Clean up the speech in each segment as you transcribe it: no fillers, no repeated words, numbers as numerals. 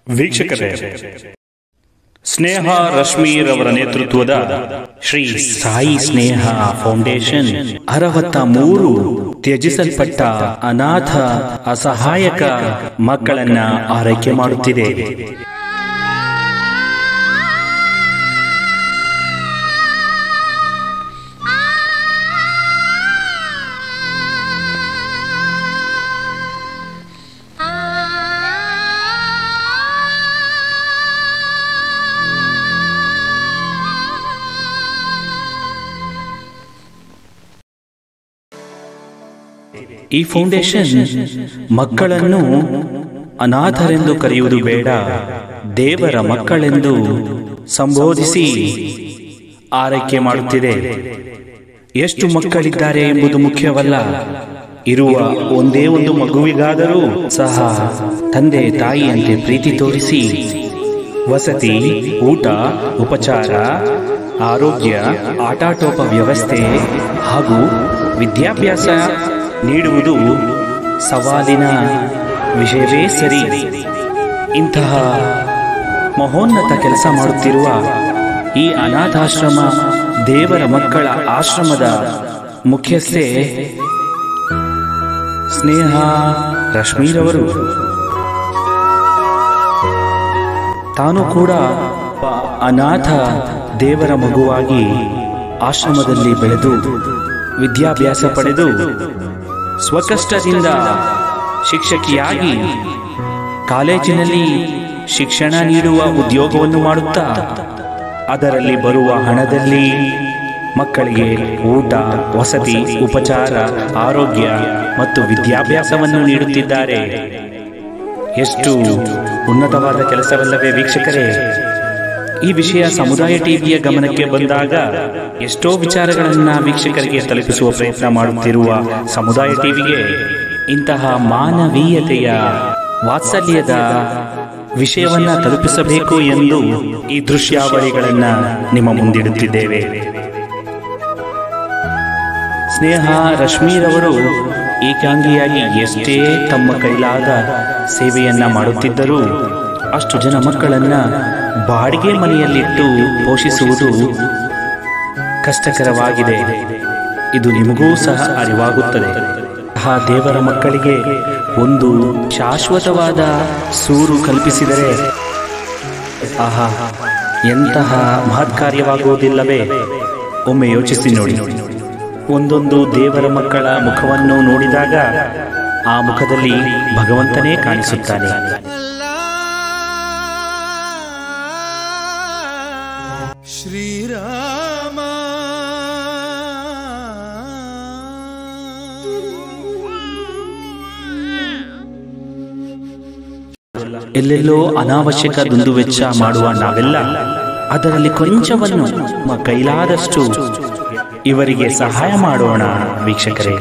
ವೀಕ್ಷಕರೇ, ಸ್ನೇಹ ರಶ್ಮೀರವರ ನೇತೃತ್ವದ ಶ್ರೀ ಸಾಯಿ ಸ್ನೇಹ ಫೌಂಡೇಶನ್ 63 ತ್ಯಜಿಸಲ್ಪಟ್ಟ ಅನಾಥ ಅಸಹಾಯಕ ಮಕ್ಕಳನ್ನ ಆರೈಕೆ ಮಾಡುತ್ತಿದೆ. ಈ ಫೌಂಡೇಶನ್ ಮಕ್ಕಳನ್ನು ಅನಾಥರೆಂದು ಕರೆಯುವುದು ಬೇಡ, ದೇವರ ಮಕ್ಕಳೆಂದು ಸಂಬೋಧಿಸಿ ಆರೈಕೆ ಮಾಡುತ್ತಿದೆ. ಎಷ್ಟು ಮಕ್ಕಳಿದ್ದಾರೆ ಎಂಬುದು ಮುಖ್ಯವಲ್ಲ, ಇರುವ ಒಂದೇ ಒಂದು ಮಗುವಿಗಾದರೂ ಸಹ ತಂದೆ ತಾಯಿಯಂತೆ ಪ್ರೀತಿ ತೋರಿಸಿ ವಸತಿ, ಊಟ, ಉಪಚಾರ, ಆರೋಗ್ಯ, ಆಟಾಟೋಪ ವ್ಯವಸ್ಥೆ ಹಾಗೂ ವಿದ್ಯಾಭ್ಯಾಸ ನೀಡುವುದು ಸವಾಲಿನ ವಿಷಯವೇ ಸರಿ. ಇಂತಹ ಮಹೋನ್ನತ ಕೆಲಸ ಮಾಡುತ್ತಿರುವ ಈ ಅನಾಥಾಶ್ರಮ ದೇವರ ಮಕ್ಕಳ ಆಶ್ರಮದ ಮುಖ್ಯಸ್ಥೆ ಸ್ನೇಹ ರಶ್ಮೀರವರು. ತಾನು ಕೂಡ ಅನಾಥ ದೇವರ ಮಗುವಾಗಿ ಆಶ್ರಮದಲ್ಲಿ ಬೆಳೆದು ವಿದ್ಯಾಭ್ಯಾಸ ಪಡೆದು ಸ್ವಕಷ್ಟದಿಂದ ಶಿಕ್ಷಕಿಯಾಗಿ ಕಾಲೇಜಿನಲ್ಲಿ ಶಿಕ್ಷಣ ನೀಡುವ ಉದ್ಯೋಗವನ್ನು ಮಾಡುತ್ತಾ ಅದರಲ್ಲಿ ಬರುವ ಹಣದಲ್ಲಿ ಮಕ್ಕಳಿಗೆ ಊಟ, ವಸತಿ, ಉಪಚಾರ, ಆರೋಗ್ಯ ಮತ್ತು ವಿದ್ಯಾಭ್ಯಾಸವನ್ನು ನೀಡುತ್ತಿದ್ದಾರೆ. ಎಷ್ಟು ಉನ್ನತವಾದ ಕೆಲಸವಲ್ಲವೇ ವೀಕ್ಷಕರೇ? ಈ ವಿಷಯ ಸಮುದಾಯ ಟಿವಿಯ ಗಮನಕ್ಕೆ ಬಂದಾಗ ಎಷ್ಟೋ ವಿಚಾರಗಳನ್ನ ವೀಕ್ಷಕರಿಗೆ ತಲುಪಿಸುವ ಪ್ರಯತ್ನ ಮಾಡುತ್ತಿರುವ ಸಮುದಾಯ ಟಿವಿಗೆ ಇಂತಹ ಮಾನವೀಯತೆಯ, ವಾತ್ಸಲ್ಯದ ವಿಷಯವನ್ನ ತಲುಪಿಸಬೇಕು ಎಂದು ಈ ದೃಶ್ಯಾವಳಿಗಳನ್ನ ನಿಮ್ಮ ಮುಂದಿಡುತ್ತಿದ್ದೇವೆ. ಸ್ನೇಹ ರಶ್ಮೀರವರು ಏಕಾಂಗಿಯಾಗಿ ಎಷ್ಟೇ ತಮ್ಮ ಕೈಲಾದ ಸೇವೆಯನ್ನ ಮಾಡುತ್ತಿದ್ದರೂ ಅಷ್ಟು ಜನ ಮಕ್ಕಳನ್ನ ಬಾಡಿಗೆ ಮನೆಯಲ್ಲಿಟ್ಟು ಪೋಷಿಸುವುದು ಕಷ್ಟಕರವಾಗಿದೆ. ಇದು ನಿಮಗೂ ಸಹ ಅರಿವಾಗುತ್ತದೆ. ಆ ದೇವರ ಮಕ್ಕಳಿಗೆ ಒಂದು ಶಾಶ್ವತವಾದ ಸೂರು ಕಲ್ಪಿಸಿದರೆ ಆಹಾ, ಎಂತಹ ಮಹತ್ ಕಾರ್ಯವಾಗುವುದಿಲ್ಲವೇ? ಒಮ್ಮೆ ಯೋಚಿಸಿ ನೋಡಿ. ಒಂದೊಂದು ದೇವರ ಮಕ್ಕಳ ಮುಖವನ್ನು ನೋಡಿದಾಗ ಆ ಮುಖದಲ್ಲಿ ಭಗವಂತನೇ ಕಾಣಿಸುತ್ತಾನೆ. ಶ್ರೀರಾಮ ಎಲ್ಲೆಲ್ಲೋ ಅನಾವಶ್ಯಕ ದುಂದುವೆಚ್ಚ ಮಾಡುವ ನಾವೆಲ್ಲ ಅದರಲ್ಲಿ ಕೊಂಚವನ್ನು ನಮ್ಮ ಕೈಲಾದಷ್ಟು ಇವರಿಗೆ ಸಹಾಯ ಮಾಡೋಣ ವೀಕ್ಷಕರೇ.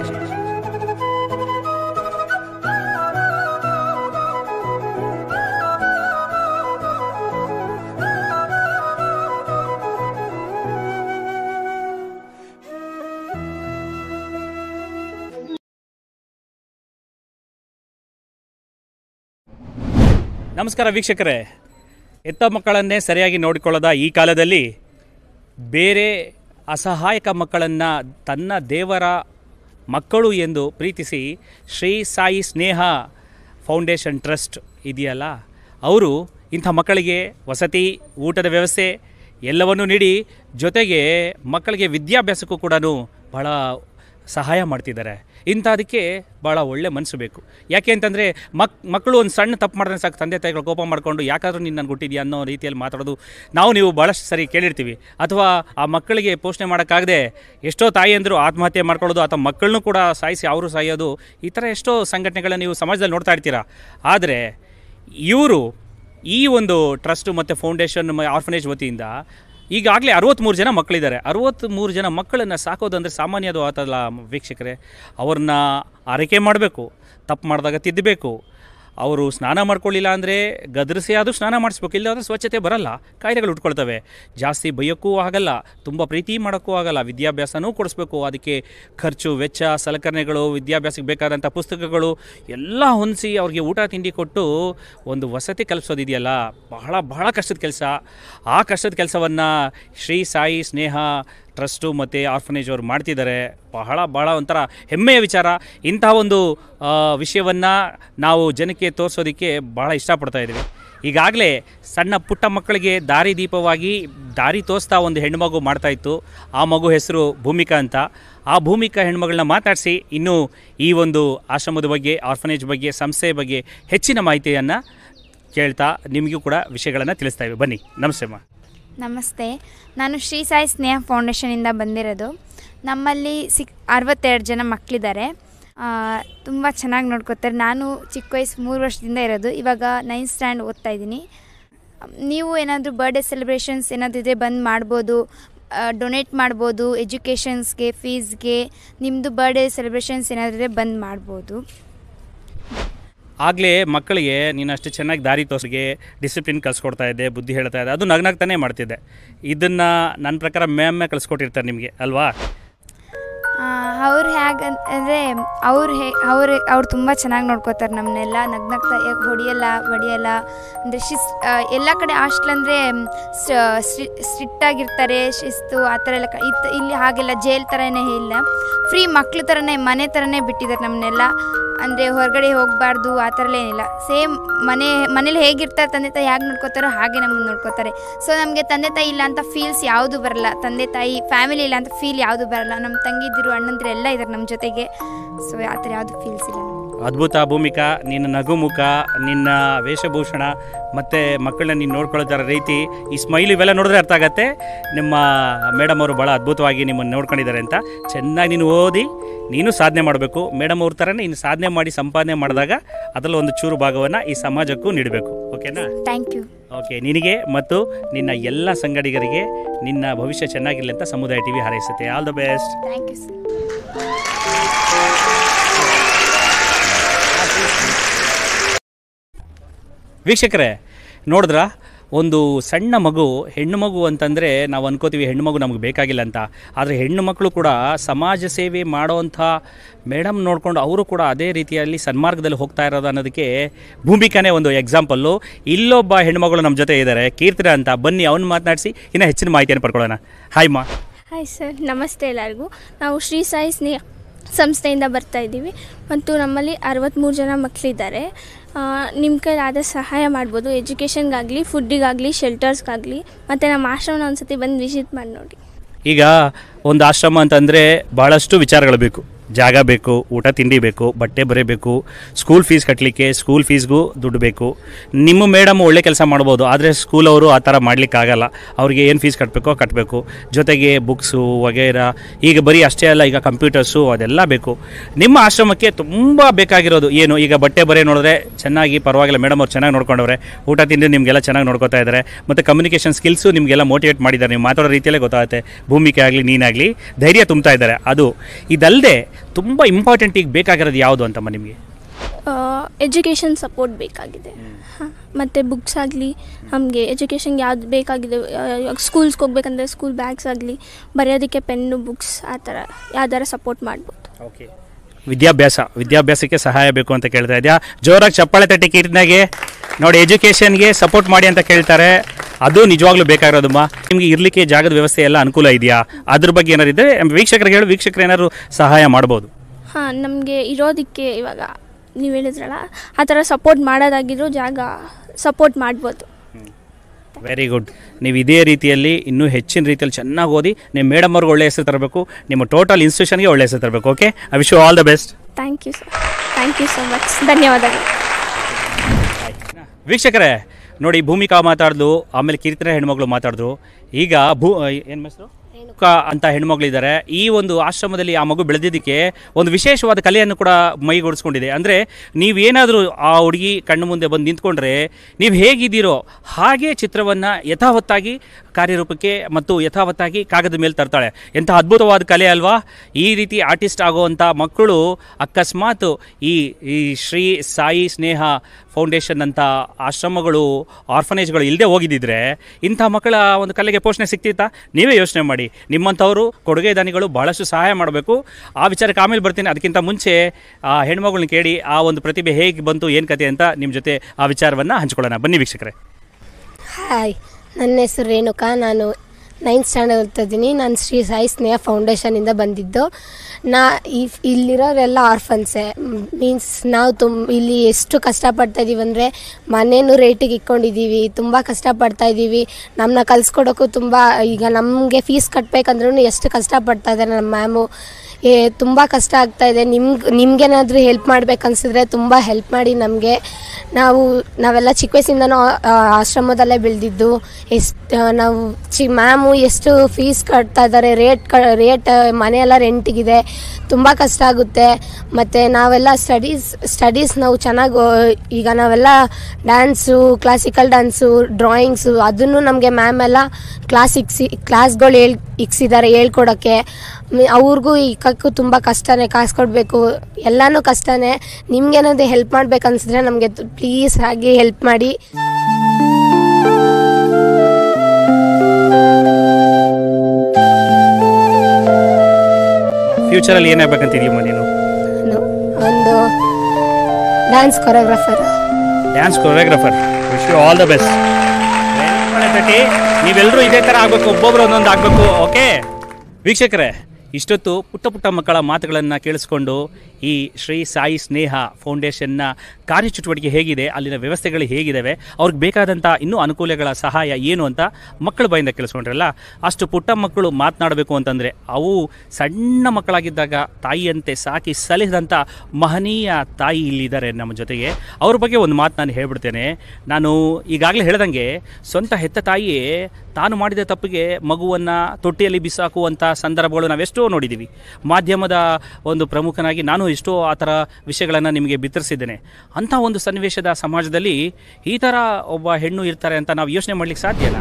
ನಮಸ್ಕಾರ ವೀಕ್ಷಕರೇ. ಹೆತ್ತ ಮಕ್ಕಳನ್ನೇ ಸರಿಯಾಗಿ ನೋಡಿಕೊಳ್ಳದ ಈ ಕಾಲದಲ್ಲಿ ಬೇರೆ ಅಸಹಾಯಕ ಮಕ್ಕಳನ್ನು ತನ್ನ ದೇವರ ಮಕ್ಕಳು ಎಂದು ಪ್ರೀತಿಸಿ ಶ್ರೀ ಸಾಯಿ ಸ್ನೇಹ ಫೌಂಡೇಶನ್ ಟ್ರಸ್ಟ್ ಇದೆಯಲ್ಲ, ಅವರು ಇಂಥ ಮಕ್ಕಳಿಗೆ ವಸತಿ, ಊಟದ ವ್ಯವಸ್ಥೆ ಎಲ್ಲವನ್ನೂ ನೀಡಿ ಜೊತೆಗೆ ಮಕ್ಕಳಿಗೆ ವಿದ್ಯಾಭ್ಯಾಸಕ್ಕೂ ಕೂಡ ಬಹಳ ಸಹಾಯ ಮಾಡ್ತಿದ್ದಾರೆ. ಇಂಥದಕ್ಕೆ ಭಾಳ ಒಳ್ಳೆ ಮನಸ್ಸು ಬೇಕು. ಯಾಕೆ ಅಂತಂದರೆ ಮಕ್ಕಳು ಒಂದು ಸಣ್ಣ ತಪ್ಪು ಮಾಡಿದ್ರೆ ಸಾಕು, ತಂದೆ ತಾಯಿಗಳು ಕೋಪ ಮಾಡಿಕೊಂಡು ಯಾಕಾದರೂ ನೀನು ನನಗೆ ಹುಟ್ಟಿದ್ಯಾ ಅನ್ನೋ ರೀತಿಯಲ್ಲಿ ಮಾತಾಡೋದು ನೀವು ಭಾಳಷ್ಟು ಸರಿ ಕೇಳಿರ್ತೀವಿ. ಅಥವಾ ಆ ಮಕ್ಕಳಿಗೆ ಪೋಷಣೆ ಮಾಡೋಕ್ಕಾಗದೆ ಎಷ್ಟೋ ತಾಯಿಯಂದರು ಆತ್ಮಹತ್ಯೆ ಮಾಡ್ಕೊಳ್ಳೋದು, ಅಥವಾ ಮಕ್ಕಳನ್ನೂ ಕೂಡ ಸಾಯಿಸಿ ಅವರು ಸಾಯೋದು, ಈ ಥರ ಎಷ್ಟೋ ಸಂಘಟನೆಗಳನ್ನ ನೀವು ಸಮಾಜದಲ್ಲಿ ನೋಡ್ತಾ ಇರ್ತೀರ. ಆದರೆ ಇವರು ಈ ಒಂದು ಟ್ರಸ್ಟು ಮತ್ತು ಫೌಂಡೇಶನ್ ಆರ್ಫನೇಜ್ ವತಿಯಿಂದ ಈಗಾಗಲೇ 63 ಜನ ಮಕ್ಕಳಿದ್ದಾರೆ. 63 ಜನ ಮಕ್ಕಳನ್ನು ಸಾಕೋದಂದರೆ ಸಾಮಾನ್ಯದು ಆತಲ್ಲ ವೀಕ್ಷಕರೇ. ಅವ್ರನ್ನ ಆರೈಕೆ ಮಾಡಬೇಕು, ತಪ್ಪು ಮಾಡಿದಾಗ ತಿದ್ದಬೇಕು, ಅವರು ಸ್ನಾನ ಮಾಡ್ಕೊಳ್ಳಿಲ್ಲ ಅಂದರೆ ಗದರಿಸಿ ಆದರೂ ಸ್ನಾನ ಮಾಡಿಸ್ಬೇಕು, ಇಲ್ಲಾಂದರೆ ಸ್ವಚ್ಛತೆ ಬರಲ್ಲ, ಕಾಯಿಲೆಗಳು ಉಟ್ಕೊಳ್ತವೆ. ಜಾಸ್ತಿ ಬೈಯೋಕ್ಕೂ ಆಗಲ್ಲ, ತುಂಬ ಪ್ರೀತಿ ಮಾಡೋಕ್ಕೂ ಆಗಲ್ಲ. ವಿದ್ಯಾಭ್ಯಾಸನೂ ಕೊಡಿಸ್ಬೇಕು, ಅದಕ್ಕೆ ಖರ್ಚು ವೆಚ್ಚ, ಸಲಕರಣೆಗಳು, ವಿದ್ಯಾಭ್ಯಾಸಕ್ಕೆ ಬೇಕಾದಂಥ ಪುಸ್ತಕಗಳು ಎಲ್ಲ ಹೊಂದಿಸಿ ಅವ್ರಿಗೆ ಊಟ ತಿಂಡಿ ಕೊಟ್ಟು ಒಂದು ವಸತಿ ಕಲ್ಪಿಸೋದಿದೆಯಲ್ಲ, ಬಹಳ ಬಹಳ ಕಷ್ಟದ ಕೆಲಸ. ಆ ಕಷ್ಟದ ಕೆಲಸವನ್ನು ಶ್ರೀ ಸಾಯಿ ಸ್ನೇಹ ಟ್ರಸ್ಟು ಮತ್ತು ಆರ್ಫನೇಜ್ ಅವರು ಮಾಡ್ತಿದ್ದಾರೆ. ಬಹಳ ಬಹಳ ಒಂಥರ ಹೆಮ್ಮೆಯ ವಿಚಾರ. ಇಂಥ ಒಂದು ವಿಷಯವನ್ನು ನಾವು ಜನಕ್ಕೆ ತೋರಿಸೋದಕ್ಕೆ ಭಾಳ ಇಷ್ಟಪಡ್ತಾ ಇದ್ದೀವಿ. ಈಗಾಗಲೇ ಸಣ್ಣ ಪುಟ್ಟ ಮಕ್ಕಳಿಗೆ ದಾರಿ ದೀಪವಾಗಿ ದಾರಿ ತೋರಿಸ್ತಾ ಒಂದು ಹೆಣ್ಣುಮಗು ಮಾಡ್ತಾಯಿತ್ತು. ಆ ಮಗು ಹೆಸರು ಭೂಮಿಕಾ ಅಂತ. ಆ ಭೂಮಿಕಾ ಹೆಣ್ಮಗಳನ್ನ ಮಾತಾಡಿಸಿ ಇನ್ನೂ ಈ ಒಂದು ಆಶ್ರಮದ ಬಗ್ಗೆ, ಆರ್ಫನೇಜ್ ಬಗ್ಗೆ, ಸಂಸ್ಥೆಯ ಬಗ್ಗೆ ಹೆಚ್ಚಿನ ಮಾಹಿತಿಯನ್ನು ಕೇಳ್ತಾ ನಿಮಗೂ ಕೂಡ ವಿಷಯಗಳನ್ನು ತಿಳಿಸ್ತಾ ಇವೆ. ಬನ್ನಿ. ನಮಸ್ತೆ ಅಮ್ಮ. ನಮಸ್ತೆ, ನಾನು ಶ್ರೀ ಸಾಯಿ ಸ್ನೇಹ ಫೌಂಡೇಶನಿಂದ ಬಂದಿರೋದು. ನಮ್ಮಲ್ಲಿ 62 ಜನ ಮಕ್ಕಳಿದ್ದಾರೆ. ತುಂಬ ಚೆನ್ನಾಗಿ ನೋಡ್ಕೋತಾರೆ. ನಾನು ಚಿಕ್ಕ ವಯಸ್ಸು 3 ವರ್ಷದಿಂದ ಇರೋದು, ಇವಾಗ 9th ಸ್ಟ್ಯಾಂಡ್ ಓದ್ತಾ ಇದ್ದೀನಿ. ನೀವು ಏನಾದರೂ ಬರ್ಡೇ ಸೆಲೆಬ್ರೇಷನ್ಸ್ ಏನಾದರೂ ಇದ್ದರೆ ಬಂದು ಮಾಡ್ಬೋದು, ಡೊನೇಟ್ ಮಾಡ್ಬೋದು. ಎಜುಕೇಷನ್ಸ್ಗೆ, ಫೀಸ್ಗೆ, ನಿಮ್ಮದು ಬರ್ಡೇ ಸೆಲೆಬ್ರೇಷನ್ಸ್ ಏನಾದರೂ ಇದ್ದರೆ ಬಂದು ಮಾಡ್ಬೋದು. ಆಗಲೇ ಮಕ್ಕಳಿಗೆ ನೀನು ಅಷ್ಟು ಚೆನ್ನಾಗಿ ದಾರಿ ತೋರಿಸಿಗೆ ಡಿಸಿಪ್ಲಿನ್ ಕಲಿಸ್ಕೊಡ್ತಾ ಇದ್ದೆ, ಬುದ್ಧಿ ಹೇಳ್ತಾ ಇದ್ದೆ, ಅದು ನಗ್ನಾಗ್ತಾನೆ ಮಾಡ್ತಿದ್ದೆ. ಇದನ್ನು ನನ್ನ ಪ್ರಕಾರ ಮ್ಯಾಮೇ ಕಲಿಸ್ಕೊಟ್ಟಿರ್ತಾರೆ ನಿಮಗೆ ಅಲ್ವಾ? ಅವ್ರು ಹೇಗೆ ಅಂದರೆ ಅವ್ರು ತುಂಬ ಚೆನ್ನಾಗಿ ನೋಡ್ಕೋತಾರೆ ನಮ್ಮನ್ನೆಲ್ಲ. ನಗ್ನಗ್ತಾ ಹೊಡಿಯಲ್ಲ ಬಡಿಯಲ್ಲ. ಅಂದರೆ ಎಲ್ಲ ಕಡೆ ಹಾಸ್ಟೆಲ್ ಅಂದರೆ ಸ್ಟ್ರಿಕ್ಟಾಗಿರ್ತಾರೆ, ಶಿಸ್ತು ಆ ಥರ ಎಲ್ಲ. ಇಲ್ಲಿ ಹಾಗೆಲ್ಲ ಜೈಲ್ ಥರನೇ ಇಲ್ಲ, ಫ್ರೀ ಮಕ್ಳ ಥರನೇ, ಮನೆ ಥರನೇ ಬಿಟ್ಟಿದ್ದಾರೆ ನಮ್ಮನ್ನೆಲ್ಲ. ಅಂದರೆ ಹೊರಗಡೆ ಹೋಗಬಾರ್ದು ಆ ಥರ ಏನಿಲ್ಲ. ಸೇಮ್ ಮನೇಲಿ ಹೇಗಿರ್ತಾರೆ, ತಂದೆ ತಾಯಿ ಹೇಗೆ ನೋಡ್ಕೋತಾರೋ ಹಾಗೆ ನಮ್ಮನ್ನು ನೋಡ್ಕೋತಾರೆ. ಸೊ ನಮಗೆ ತಂದೆ ತಾಯಿ ಇಲ್ಲ ಅಂತ ಫೀಲ್ಸ್ ಯಾವುದು ಬರಲ್ಲ, ತಂದೆ ತಾಯಿ ಫ್ಯಾಮಿಲಿ ಇಲ್ಲ ಅಂತ ಫೀಲ್ ಯಾವುದು ಬರಲ್ಲ. ನಮ್ಮ ತಂಗಿದಿರು ಅಣ್ಣಂದಿರು ಎಲ್ಲ ಇದ್ದಾರೆ ನಮ್ಮ ಜೊತೆಗೆ. ಸೊ ಆ ಥರ ಯಾವುದು ಫೀಲ್ಸ್ ಇಲ್ಲ. ಅದ್ಭುತ ಭೂಮಿಕಾ, ನಿನ್ನ ನಗುಮುಖ, ನಿನ್ನ ವೇಷಭೂಷಣ ಮತ್ತು ಮಕ್ಕಳನ್ನ ನೀನು ನೋಡ್ಕೊಳ್ತಾರ ರೀತಿ, ಈ ಸ್ಮೈಲ್ ಇವೆಲ್ಲ ನೋಡಿದ್ರೆ ಅರ್ಥ ಆಗುತ್ತೆ ನಿಮ್ಮ ಮೇಡಮ್ ಅವರು ಭಾಳ ಅದ್ಭುತವಾಗಿ ನಿಮ್ಮನ್ನು ನೋಡ್ಕೊಂಡಿದ್ದಾರೆ ಅಂತ. ಚೆನ್ನಾಗಿ ನೀನು ಓದಿ ನೀನು ಸಾಧನೆ ಮಾಡಬೇಕು. ಮೇಡಮ್ ಅವ್ರ ಥರನೇ ನೀನು ಸಾಧನೆ ಮಾಡಿ ಸಂಪಾದನೆ ಮಾಡಿದಾಗ ಅದರಲ್ಲಿ ಒಂದು ಚೂರು ಭಾಗವನ್ನು ಈ ಸಮಾಜಕ್ಕೂ ನೀಡಬೇಕು. ಓಕೆನಾ? Thank you. ಓಕೆ, ನಿನಗೆ ಮತ್ತು ನಿನ್ನ ಎಲ್ಲ ಸಂಗಡಿಗರಿಗೆ ನಿನ್ನ ಭವಿಷ್ಯ ಚೆನ್ನಾಗಿರಲಿ ಅಂತ ಸಮುದಾಯ ಟಿವಿ ಹಾರೈಸುತ್ತೆ. All the best. Thank you sir. ವೀಕ್ಷಕರೇ, ನೋಡಿದ್ರ ಒಂದು ಸಣ್ಣ ಮಗು, ಹೆಣ್ಣು ಮಗು ಅಂತಂದರೆ ನಾವು ಅನ್ಕೋತೀವಿ ಹೆಣ್ಣು ಮಗು ನಮಗೆ ಬೇಕಾಗಿಲ್ಲ ಅಂತ. ಆದರೆ ಹೆಣ್ಣು ಮಕ್ಕಳು ಕೂಡ ಸಮಾಜ ಸೇವೆ ಮಾಡೋವಂಥ ಮೇಡಮ್ ನೋಡಿಕೊಂಡು ಅವರು ಕೂಡ ಅದೇ ರೀತಿಯಲ್ಲಿ ಸನ್ಮಾರ್ಗದಲ್ಲಿ ಹೋಗ್ತಾ ಇರೋದು ಅನ್ನೋದಕ್ಕೆ ಭೂಮಿಕಾನೇ ಒಂದು ಎಕ್ಸಾಂಪಲ್ಲು. ಇಲ್ಲೊಬ್ಬ ಹೆಣ್ಣುಮಗಳು ನಮ್ಮ ಜೊತೆ ಇದ್ದಾರೆ, ಕೀರ್ತಿರ ಅಂತ. ಬನ್ನಿ ಅವನ್ನ ಮಾತನಾಡಿಸಿ ಇನ್ನೂ ಹೆಚ್ಚಿನ ಮಾಹಿತಿಯನ್ನು ಪಡ್ಕೊಳ್ಳೋಣ. Hi ma'am. ಹಾಯ್ ಸರ್, ನಮಸ್ತೆ ಎಲ್ಲರಿಗೂ. ನಾವು ಶ್ರೀ ಸಾಯಿ ಸ್ನೇಹ ಸಂಸ್ಥೆಯಿಂದ ಬರ್ತಾ ಇದ್ದೀವಿ ಮತ್ತು ನಮ್ಮಲ್ಲಿ 63 ಜನ ಮಕ್ಕಳಿದ್ದಾರೆ. ನಿಮ್ಮ ಕೈಲಾದ ಸಹಾಯ ಮಾಡ್ಬೋದು, ಎಜುಕೇಷನ್ಗಾಗಲಿ, ಫುಡ್ಡಿಗಾಗಲಿ, ಶೆಲ್ಟರ್ಸ್ಗಾಗಲಿ. ಮತ್ತು ನಮ್ಮ ಆಶ್ರಮನ ಒಂದು ಸತಿ ಬಂದು ವಿಸಿಟ್ ಮಾಡಿ ನೋಡಿ. ಈಗ ಒಂದು ಆಶ್ರಮ ಅಂತಂದರೆ ಭಾಳಷ್ಟು ವಿಚಾರಗಳು ಬೇಕು. ಜಾಗ ಬೇಕು, ಊಟ ತಿಂಡಿ ಬೇಕು, ಬಟ್ಟೆ ಬರೀಬೇಕು, ಸ್ಕೂಲ್ ಫೀಸ್ ಕಟ್ಟಲಿಕ್ಕೆ ಸ್ಕೂಲ್ ಫೀಸ್ಗೂ ದುಡ್ಡು ಬೇಕು. ನಿಮ್ಮ ಮೇಡಮ್ ಒಳ್ಳೆ ಕೆಲಸ ಮಾಡ್ಬೋದು, ಆದರೆ ಸ್ಕೂಲವರು ಆ ಥರ ಮಾಡಲಿಕ್ಕಾಗಲ್ಲ. ಅವ್ರಿಗೆ ಏನು ಫೀಸ್ ಕಟ್ಟಬೇಕು. ಜೊತೆಗೆ ಬುಕ್ಸು ವಗೈರಾ, ಈಗ ಬರೀ ಅಷ್ಟೇ ಅಲ್ಲ, ಈಗ ಕಂಪ್ಯೂಟರ್ಸು ಅದೆಲ್ಲ ಬೇಕು. ನಿಮ್ಮ ಆಶ್ರಮಕ್ಕೆ ತುಂಬ ಬೇಕಾಗಿರೋದು ಏನು? ಈಗ ಬಟ್ಟೆ ಬರೀ ನೋಡಿದ್ರೆ ಚೆನ್ನಾಗಿ ಪರವಾಗಿಲ್ಲ, ಮೇಡಮ್ ಅವ್ರು ಚೆನ್ನಾಗಿ ನೋಡ್ಕೊಂಡವ್ರೆ. ಊಟ ತಿಂಡಿ ನಿಮಗೆಲ್ಲ ಚೆನ್ನಾಗಿ ನೋಡ್ಕೊತಾ ಇದ್ದಾರೆ. ಮತ್ತು ಕಮ್ಯುನಿಕೇಷನ್ ಸ್ಕಿಲ್ಸು ನಿಮಗೆಲ್ಲ ಮೋಟಿವೇಟ್ ಮಾಡಿದ್ದಾರೆ. ನೀವು ಮಾತಾಡೋ ರೀತಿಯಲ್ಲೇ ಗೊತ್ತಾಗುತ್ತೆ. ಭೂಮಿಕೆ ಆಗಲಿ, ನೀನಾಗಲಿ ಧೈರ್ಯ ತುಂಬ್ತಾ ಇದ್ದಾರೆ. ಅದು ಇದಲ್ಲದೆ ತುಂಬ ಇಂಪಾರ್ಟೆಂಟ್ ಈಗ ಬೇಕಾಗಿರೋದು ಯಾವುದು ಅಂತಮ್ಮ ನಿಮಗೆ? ಎಜುಕೇಷನ್ ಸಪೋರ್ಟ್ ಬೇಕಾಗಿದೆ. ಮತ್ತು ಬುಕ್ಸ್ ಆಗಲಿ, ನಮಗೆ ಎಜುಕೇಷನ್ಗೆ ಯಾವ್ದು ಬೇಕಾಗಿದೆ, ಸ್ಕೂಲ್ಸ್ಗೆ ಹೋಗ್ಬೇಕಂದ್ರೆ ಸ್ಕೂಲ್ ಬ್ಯಾಗ್ಸ್ ಆಗಲಿ, ಬರೆಯೋದಕ್ಕೆ ಪೆನ್ನು, ಬುಕ್ಸ್ ಆ ಥರ ಯಾವ್ದಾರ ಸಪೋರ್ಟ್ ಮಾಡ್ಬೋದು. ಓಕೆ, ವಿದ್ಯಾಭ್ಯಾಸಕ್ಕೆ ಸಹಾಯ ಬೇಕು ಅಂತ ಕೇಳ್ತಾ ಇದೆಯಾ? ಜೋರಾಗಿ ಚಪ್ಪಾಳೆ ತಟ್ಟಿ ಕೀರ್ತಿನಾಗೆ. ನೋಡಿ, ಎಜುಕೇಷನ್ಗೆ ಸಪೋರ್ಟ್ ಮಾಡಿ ಅಂತ ಕೇಳ್ತಾರೆ. ಅದು ನಿಜವಾಗ್ಲೂ ಬೇಕಾಗಿರೋದಮ್ಮ. ನಿಮಗೆ ಇರಲಿಕ್ಕೆ ಜಾಗದ ವ್ಯವಸ್ಥೆ ಎಲ್ಲ ಅನುಕೂಲ ಇದೆಯಾ? ಅದ್ರ ಬಗ್ಗೆ ಏನಾರು ಇದ್ದರೆ ವೀಕ್ಷಕರಿಗೆ ಹೇಳಿ, ವೀಕ್ಷಕರು ಏನಾದ್ರು ಸಹಾಯ ಮಾಡ್ಬೋದು. ಹಾಂ, ನಮಗೆ ಇರೋದಕ್ಕೆ ಇವಾಗ ನೀವು ಹೇಳಿದ್ರಲ್ಲ ಆ ಥರ ಸಪೋರ್ಟ್ ಮಾಡೋದಾಗಿದ್ರು ಜಾಗ ಸಪೋರ್ಟ್ ಮಾಡ್ಬೋದು. Very good. ನೀವು ಇದೇ ರೀತಿಯಲ್ಲಿ ಇನ್ನೂ ಹೆಚ್ಚಿನ ರೀತಿಯಲ್ಲಿ ಚೆನ್ನಾಗಿ ಓದಿ ನಿಮ್ಮ ಮೇಡಮ್ ಅವ್ರಿಗೆ ಒಳ್ಳೆ ಹೆಸರು ತರಬೇಕು, ನಿಮ್ಮ ಟೋಟಲ್ ಇನ್ಸ್ಟಿಟ್ಯೂಷನ್ಗೆ ಒಳ್ಳೆ ಹೆಸರು ತರಬೇಕು. Okay, I wish you all the best. Thank you sir, thank you so much, ಧನ್ಯವಾದಗಳು. ವೀಕ್ಷಕರೇ ನೋಡಿ, ಭೂಮಿಕಾ ಮಾತಾಡಿದ್ಲು, ಆಮೇಲೆ ಕೀರ್ತಿನ ಹೆಣ್ಮಗಳು ಮಾತಾಡಿದ್ರು. ಈಗ ಏನು ಹೆಸರು ಅಂತ ಹೆಣ್ಮಗಳಿದ್ದಾರೆ. ಈ ಒಂದು ಆಶ್ರಮದಲ್ಲಿ ಆ ಮಗು ಬೆಳೆದಿದ್ದಕ್ಕೆ ಒಂದು ವಿಶೇಷವಾದ ಕಲೆಯನ್ನು ಕೂಡ ಮೈಗೂಡಿಸ್ಕೊಂಡಿದೆ. ಅಂದರೆ ನೀವೇನಾದರೂ ಆ ಹುಡುಗಿ ಕಣ್ಣು ಮುಂದೆ ಬಂದು ನಿಂತ್ಕೊಂಡ್ರೆ ನೀವು ಹೇಗಿದ್ದೀರೋ ಹಾಗೆ ಚಿತ್ರವನ್ನು ಯಥಾವತ್ತಾಗಿ ಕಾರ್ಯರೂಪಕ್ಕೆ ಮತ್ತು ಯಥಾವತ್ತಾಗಿ ಕಾಗದ ಮೇಲೆ ತರ್ತಾಳೆ. ಎಂಥ ಅದ್ಭುತವಾದ ಕಲೆ ಅಲ್ವಾ? ಈ ರೀತಿ ಆರ್ಟಿಸ್ಟ್ ಆಗುವಂಥ ಮಕ್ಕಳು ಅಕಸ್ಮಾತ್ ಈ ಶ್ರೀ ಸಾಯಿ ಸ್ನೇಹ ಫೌಂಡೇಶನ್ ಅಂತ ಆಶ್ರಮಗಳು ಆರ್ಫನೇಜ್ಗಳು ಇಲ್ಲದೆ ಹೋಗಿದ್ದಿದ್ರೆ ಇಂಥ ಮಕ್ಕಳ ಒಂದು ಕಲೆಗೆ ಪೋಷಣೆ ಸಿಗ್ತಿತ್ತಾ? ನೀವೇ ಯೋಚನೆ ಮಾಡಿ. ನಿಮ್ಮಂಥವರು ಕೊಡುಗೆ ದಾನಿಗಳು ಭಾಳಷ್ಟು ಸಹಾಯ ಮಾಡಬೇಕು. ಆ ವಿಚಾರಕ್ಕೆ ಆಮೇಲೆ ಬರ್ತೀನಿ. ಅದಕ್ಕಿಂತ ಮುಂಚೆ ಆ ಹೆಣ್ಮಗಳನ್ನ ಕೇಳಿ ಆ ಒಂದು ಪ್ರತಿಭೆ ಹೇಗೆ ಬಂತು, ಏನು ಕತೆ ಅಂತ ನಿಮ್ಮ ಜೊತೆ ಆ ವಿಚಾರವನ್ನು ಹಂಚ್ಕೊಳ್ಳೋಣ. ಬನ್ನಿ ವೀಕ್ಷಕರೇ. ಹಾಯ್, ನನ್ನ ಹೆಸರು ರೇಣುಕಾ. ನಾನು 9th ಸ್ಟ್ಯಾಂಡರ್ಡ್ ಓದ್ತಿದ್ದೀನಿ. ನಾನು ಶ್ರೀ ಸಾಯಿ ಸ್ನೇಹ ಫೌಂಡೇಶನಿಂದ ಬಂದಿದ್ದು. ಇಲ್ಲಿರೋರೆಲ್ಲ ಆರ್ಫನ್ಸೇ. ಮೀನ್ಸ್ ನಾವು ಇಲ್ಲಿ ಎಷ್ಟು ಕಷ್ಟಪಡ್ತಾಯಿದ್ದೀವಿ ಅಂದರೆ ಮನೇನೂ ರೇಟಿಗೆ ಇಟ್ಕೊಂಡಿದ್ದೀವಿ, ತುಂಬ ಕಷ್ಟಪಡ್ತಾಯಿದ್ದೀವಿ. ನಮ್ಮನ್ನ ಕಲಿಸ್ಕೊಡೋಕ್ಕೂ ತುಂಬ, ಈಗ ನಮಗೆ ಫೀಸ್ ಕಟ್ಟಬೇಕಂದ್ರೂ ಎಷ್ಟು ಕಷ್ಟಪಡ್ತಾ ಇದ್ದಾರೆ ನಮ್ಮ ಮ್ಯಾಮು. ತುಂಬ ಕಷ್ಟ ಆಗ್ತಾಯಿದೆ. ನಿಮ್ಗೇನಾದರೂ ಹೆಲ್ಪ್ ಮಾಡ್ಬೇಕನ್ಸಿದ್ರೆ ತುಂಬ ಹೆಲ್ಪ್ ಮಾಡಿ ನಮಗೆ. ನಾವೆಲ್ಲ ಚಿಕ್ಕ ವಯಸ್ಸಿಂದನೂ ಆಶ್ರಮದಲ್ಲೇ ಬೆಳೆದಿದ್ದು. ನಾವು ಮ್ಯಾಮು ಎಷ್ಟು ಫೀಸ್ ಕಟ್ತಾ ಇದ್ದಾರೆ, ರೇಟ್ ಮನೆಯೆಲ್ಲ ರೆಂಟಿಗಿದೆ, ತುಂಬ ಕಷ್ಟ ಆಗುತ್ತೆ. ಮತ್ತು ನಾವೆಲ್ಲ ಸ್ಟಡೀಸ್ ನಾವು ಚೆನ್ನಾಗಿ, ಈಗ ನಾವೆಲ್ಲ ಡ್ಯಾನ್ಸು, ಕ್ಲಾಸಿಕಲ್ ಡ್ಯಾನ್ಸು, ಡ್ರಾಯಿಂಗ್ಸು ಅದನ್ನು ನಮಗೆ ಮ್ಯಾಮ್ ಎಲ್ಲ ಕ್ಲಾಸ್ಗಳು ಇಕ್ಸಿದ್ದಾರೆ ಹೇಳ್ಕೊಡೋಕ್ಕೆ. ಅವ್ರಿಗೂ ಇಕ್ಕಕ್ಕೂ ತುಂಬ ಕಷ್ಟನೇ, ಕಾಸು ಕೊಡಬೇಕು, ಎಲ್ಲನೂ ಕಷ್ಟನೇ. ನಿಮ್ಗೇನಾದರೂ ಹೆಲ್ಪ್ ಮಾಡ್ಬೇಕನ್ಸಿದ್ರೆ ನಮಗೆ ಪ್ಲೀಸ್ ಆಗಿ ಹೆಲ್ಪ್ ಮಾಡಿ. ಫ್ಯೂಚರಲ್ಲಿ ಏನಾಗಬೇಕಂತಿದೀಯಮ್ಮ ನೀನು? ಒಂದು dance choreographer. Wish you all the best. ನೀವೆಲ್ಲರೂ ಇದೇ ಥರ ಆಗಬೇಕು, ಒಬ್ಬೊಬ್ರು ಒಂದೊಂದು ಆಗಬೇಕು. ಓಕೆ ವೀಕ್ಷಕರೇ, ಇಷ್ಟೊತ್ತು ಪುಟ್ಟ ಪುಟ್ಟ ಮಕ್ಕಳ ಮಾತುಗಳನ್ನು ಕೇಳಿಸ್ಕೊಂಡು ಈ ಶ್ರೀ ಸಾಯಿ ಸ್ನೇಹ ಫೌಂಡೇಶನ್ನ ಕಾರ್ಯಚಟುವಟಿಕೆ ಹೇಗಿದೆ, ಅಲ್ಲಿನ ವ್ಯವಸ್ಥೆಗಳು ಹೇಗಿದ್ದಾವೆ, ಅವ್ರಿಗೆ ಬೇಕಾದಂಥ ಇನ್ನೂ ಅನುಕೂಲಗಳ ಸಹಾಯ ಏನು ಅಂತ ಮಕ್ಕಳ ಬಾಯಿಂದ ಕೇಳಿಸ್ಕೊಂಡ್ರಲ್ಲ. ಅಷ್ಟು ಪುಟ್ಟ ಮಕ್ಕಳು ಮಾತನಾಡಬೇಕು ಅಂತಂದರೆ ಅವು ಸಣ್ಣ ಮಕ್ಕಳಾಗಿದ್ದಾಗ ತಾಯಿಯಂತೆ ಸಾಕಿ ಸಲಹಿದಂಥ ಮಹನೀಯ ತಾಯಿ ಇಲ್ಲಿದ್ದಾರೆ ನಮ್ಮ ಜೊತೆಗೆ. ಅವ್ರ ಬಗ್ಗೆ ಒಂದು ಮಾತು ನಾನು ಹೇಳ್ಬಿಡ್ತೇನೆ. ನಾನು ಈಗಾಗಲೇ ಹೇಳ್ದಂಗೆ ಸ್ವಂತ ಹೆತ್ತ ತಾಯಿಯೇ ತಾನು ಮಾಡಿದ ತಪ್ಪಿಗೆ ಮಗುವನ್ನು ತೊಟ್ಟಿಯಲ್ಲಿ ಬಿಸಾಕುವಂಥ ಸಂದರ್ಭಗಳು ನಾವೆಷ್ಟೋ ನೋಡಿದ್ದೀವಿ. ಮಾಧ್ಯಮದ ಒಂದು ಪ್ರಮುಖನಾಗಿ ನಾನು ಎಷ್ಟೋ ಆ ಥರ ವಿಷಯಗಳನ್ನು ನಿಮಗೆ ಬಿತ್ತರಿಸಿದ್ದೇನೆ. ಅಂಥ ಒಂದು ಸನ್ನಿವೇಶದ ಸಮಾಜದಲ್ಲಿ ಈ ಥರ ಒಬ್ಬ ಹೆಣ್ಣು ಇರ್ತಾರೆ ಅಂತ ನಾವು ಯೋಚನೆ ಮಾಡಲಿಕ್ಕೆ ಸಾಧ್ಯನಾ?